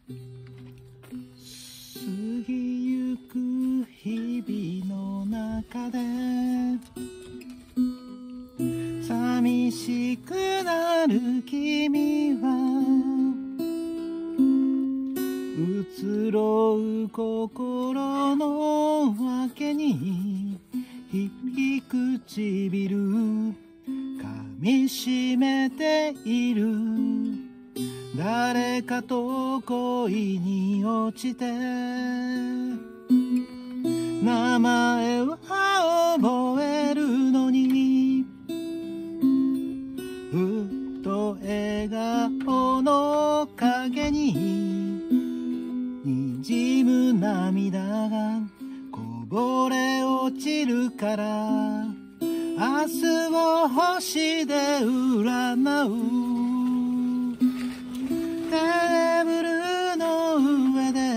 過ぎゆく日々の中で寂しくなる君は移ろう心の訳にひび唇噛みしめている誰かと恋に落ちて名前は覚えるのにふっと笑顔の影に滲む涙がこぼれ落ちるから明日を星で占うテーブルの上で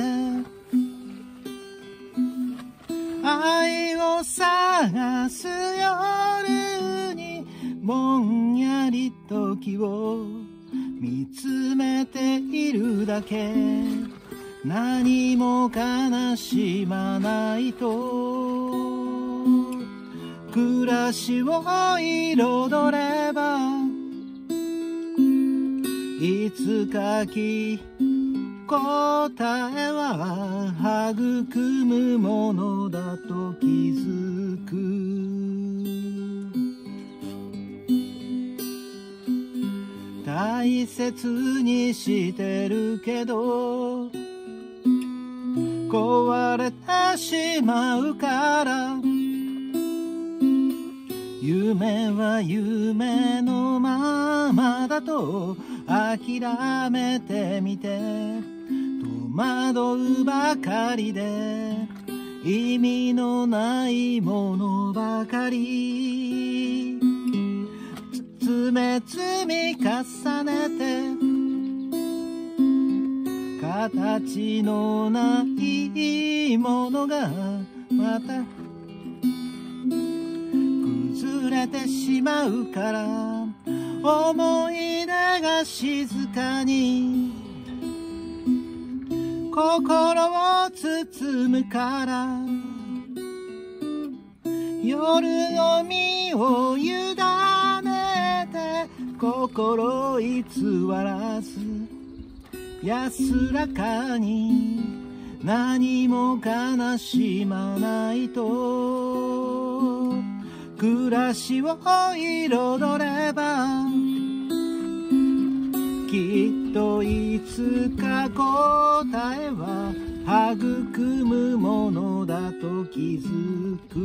愛を探す夜にぼんやり時を見つめているだけ何も悲しまないと暮らしを彩ればいつかき答えは育むものだと気づく大切にしてるけど壊れてしまうから夢は夢のままだと諦めてみて戸惑うばかりで意味のないものばかり積み重ねて形のないものがまた崩れてしまうから思い出が静かに心を包むから夜の身を委ねて心偽らず安らかに何も悲しまないと暮らしを彩ればきっといつか答えは育むものだと気づく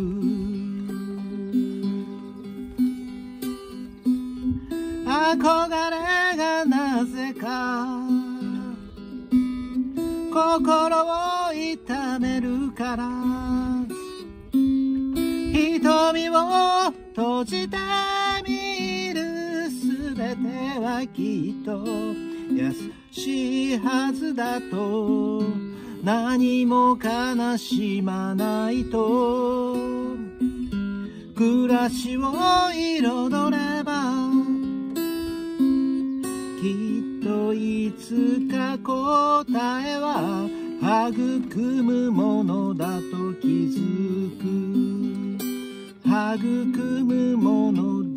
憧れがなぜか心を痛めるから瞳を閉じてみるすべてはきっと優しいはずだと何も悲しまないと暮らしを彩ればきっといつか答えは育むものだと気づく育むもの